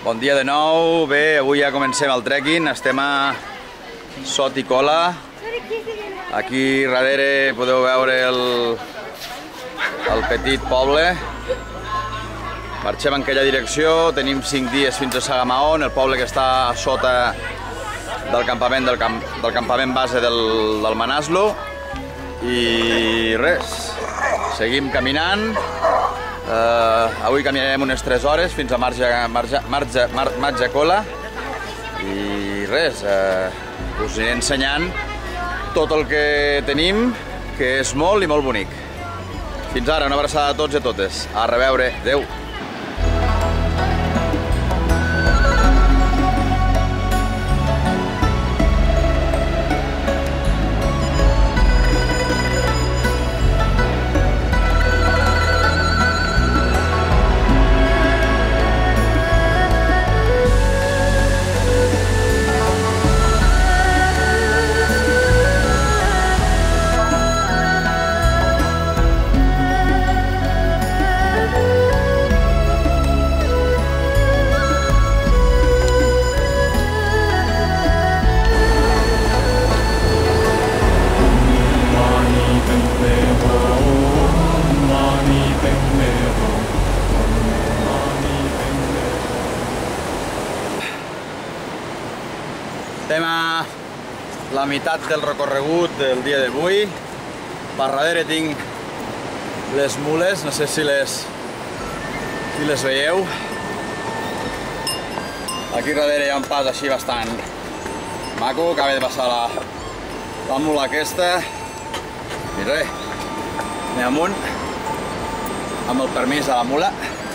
Bon dia de nou. Bé, avui ja comencem el trekking. Estem a Sot i Cola. Aquí darrere podeu veure el petit poble. Marxem en aquella direcció. Tenim 5 dies fins a Sagamaon, el poble que està a sota del campament base del Manaslu. I res, seguim caminant. Avui caminarem unes 3 hores fins a Matja-Cola i res, us aniré ensenyant tot el que tenim, que és molt i molt bonic. Fins ara, una abraçada a tots i a totes. A reveure, adeu! Estem a la meitat del recorregut del dia d'avui. Per darrere tinc les mules, no sé si les veieu. Aquí darrere hi ha un pas així bastant maco, acaba de passar la mula aquesta. I res, anem amunt, amb el permís de la mula.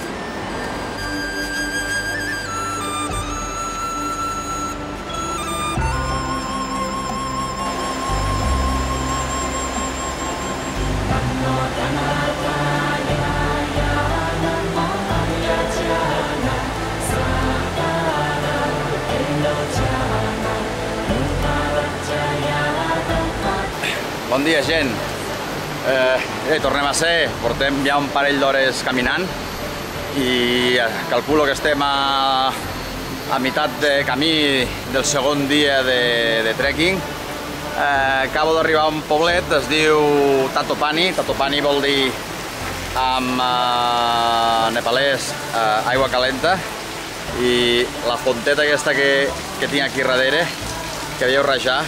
Bon dia, gent. Tornem a ser, portem ja un parell d'hores caminant i calculo que estem a meitat de camí del segon dia de trekking. Acabo d'arribar a un poblet, es diu Tatopani. Tatopani vol dir en nepalès aigua calenta, i la fonteta aquesta que tinc aquí darrere, que veieu rajar,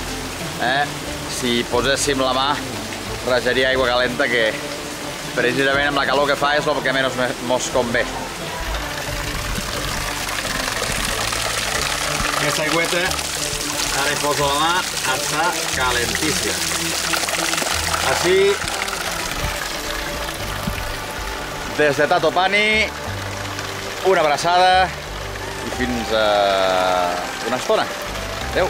si poséssim la mà rajaria aigua calenta, que precisament amb la calor que fa és el que menys mos convé. Aquesta aigüeta, ara hi poso la mà, està calentíssima. Així, des de Tatopani, una abraçada i fins a una estona. Adéu!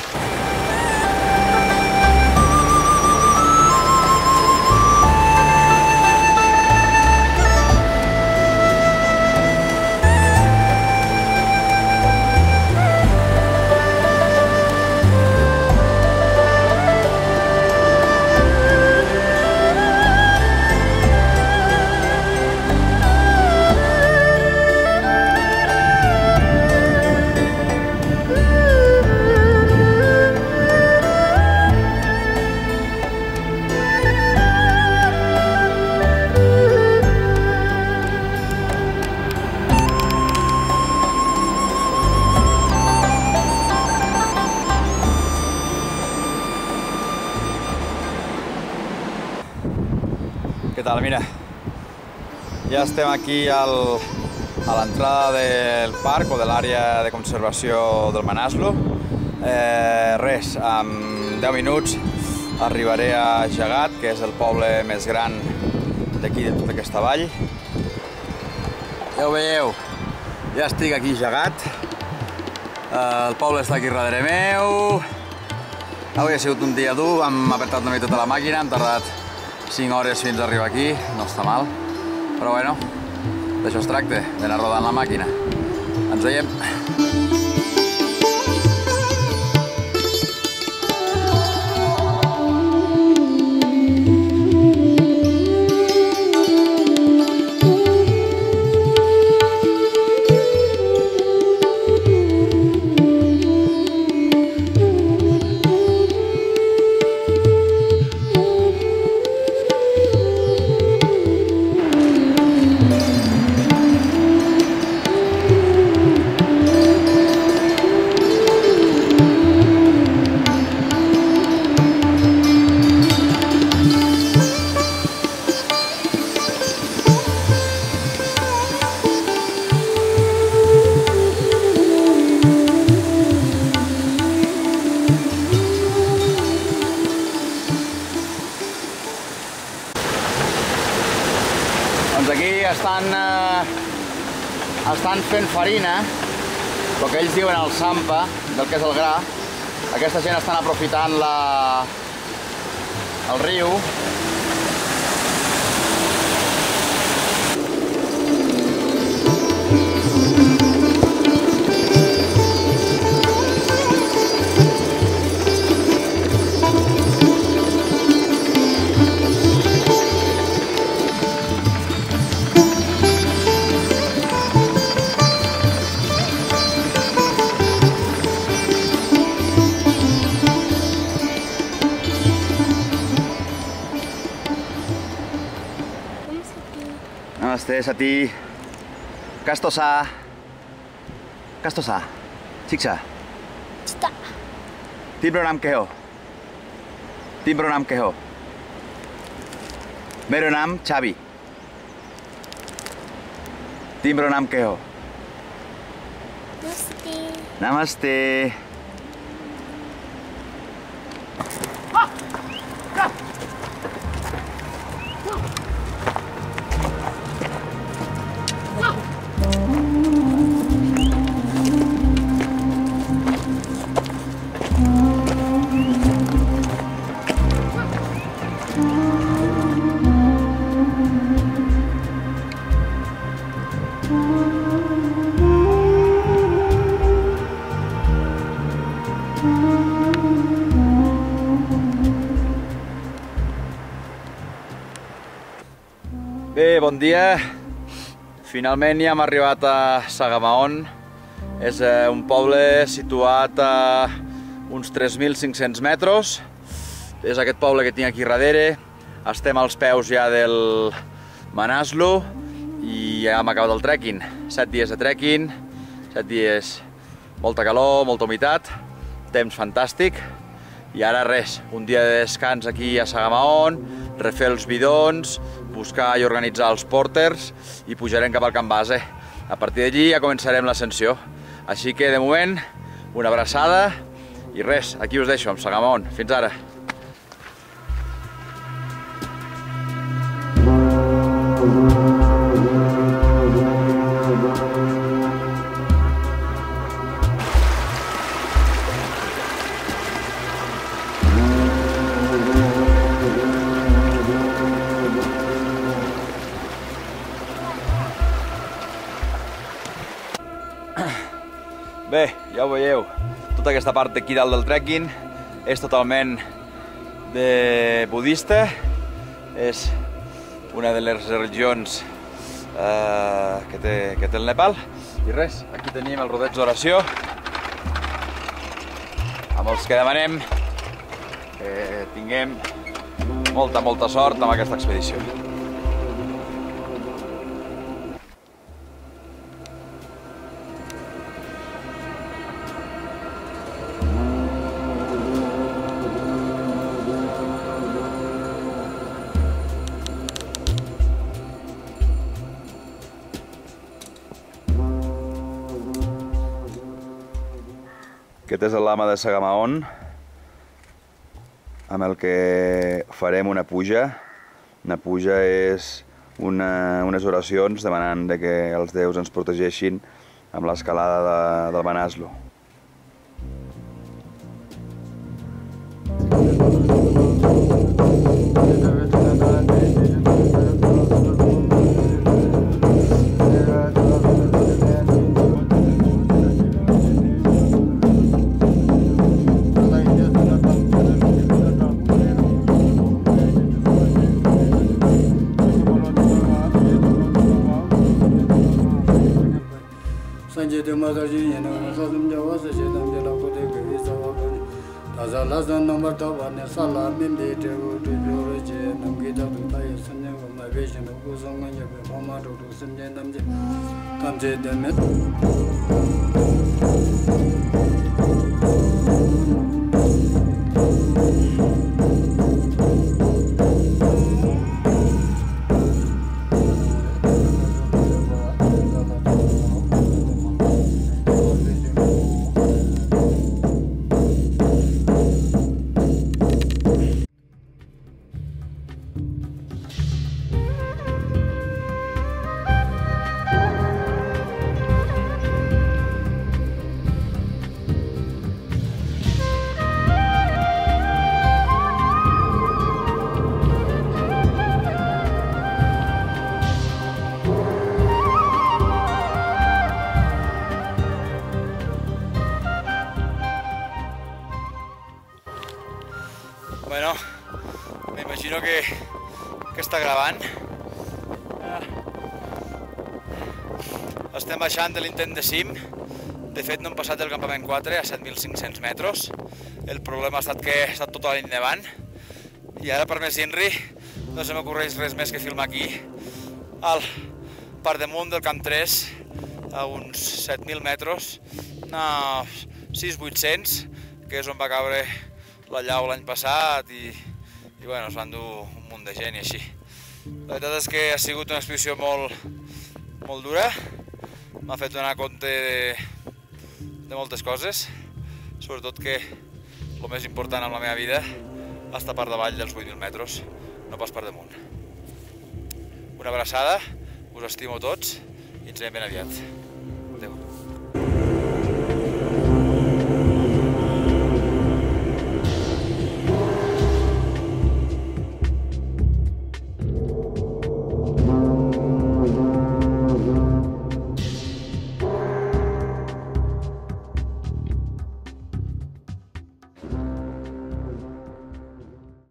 Què tal? Mira, ja estem aquí a l'entrada del parc o de l'àrea de conservació del Manaslu. Res, en 10 minuts arribaré a Jagat, que és el poble més gran d'aquí, de tota aquesta vall. Ja ho veieu, ja estic aquí a Jagat. El poble està aquí darrere meu. Avui ha sigut un dia dur, hem apretat una mica tota la màquina, hem tardat 5 hores fins a arribar aquí, no està mal, però bueno, d'això es tracta, d'anar rodant la màquina. Ens veiem. fent farina, el que ells diuen el sampa, del que és el gra. Aquesta gent estan aprofitant el riu. Namaste, Sati. Kastosa. Kastosa. Chiksha. Chita. Timbro naam ke ho? Timbro naam ke ho? Mero naam Chabi. Timbro naam ke ho? Namaste. Namaste. Bé, bon dia. Finalment ja hem arribat a Sagamaon. És un poble situat a uns 3.500 metres. És aquest poble que tinc aquí darrere. Estem als peus ja del Manaslu i ja hem acabat el trekking. 7 dies de trekking, 7 dies, molta calor, molta humitat, temps fantàstic. I ara res, un dia de descans aquí a Sagamaon, refer els bidons, buscar i organitzar els pòrters i pujarem cap al camp base. A partir d'allí ja començarem l'ascensió. Així que, de moment, una abraçada i res, aquí us deixo, amb Sagamaon. Fins ara. Bé, ja ho veieu, tota aquesta part d'aquí dalt del trekking és totalment budista, és una de les religions que té el Nepal. I res, aquí tenim el rodeig d'oració, amb els que demanem que tinguem molta sort amb aquesta expedició. Aquest és el lama de Sagamaon, amb el que farem una puja. Una puja és unes oracions demanant que els déus ens protegeixin amb l'escalada del Manaslu. Bueno, m'imagino que està gravant. Estem baixant de l'intent de cim. De fet, no hem passat del campament 4 a 7.500 metres. El problema ha estat que ha estat tota la nit nevant. I ara, per més inri, no se m'ocorreix res més que filmar aquí, per damunt del camp 3, a uns 7.000 metres, a 6.800, que és on va caure la llau l'any passat i bueno, es van dur un munt de gent i així. La veritat és que ha sigut una expedició molt dura, m'ha fet donar compte de moltes coses, sobretot que el més important en la meva vida és estar per davall dels 8.000 metres, no pas per damunt. Una abraçada, us estimo tots i ens veiem ben aviat.